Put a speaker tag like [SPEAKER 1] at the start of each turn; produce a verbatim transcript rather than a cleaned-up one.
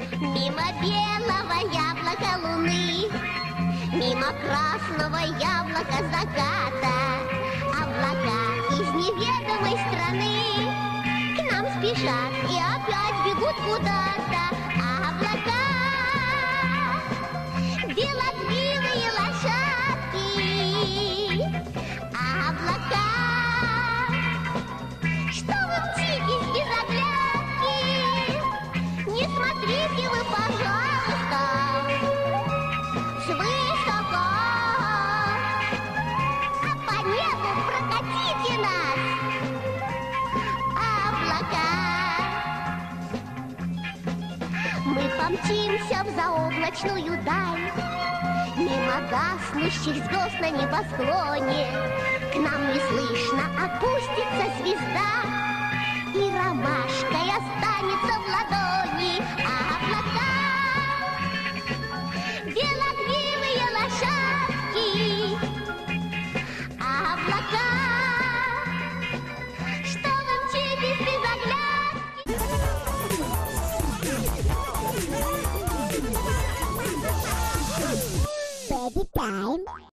[SPEAKER 1] Мимо белого яблока луны, мимо красного яблока заката, облака из неведомой страны к нам спешат и опять бегут куда-то. А облака белокрылые лошадки, а облака, что вы мчитесь без оглядки? Не смотрите вы, пожалуйста, свысока, а по небу прокатите нас, облака. Мы помчимся в заоблачную даль, мимо гаснущих звезд на небосклоне. К нам неслышно опустится звезда, и ромашкой останется в ладони. А облака белокрылые лошадки, а облака, что вы мчитесь без оглядки?
[SPEAKER 2] Baby time.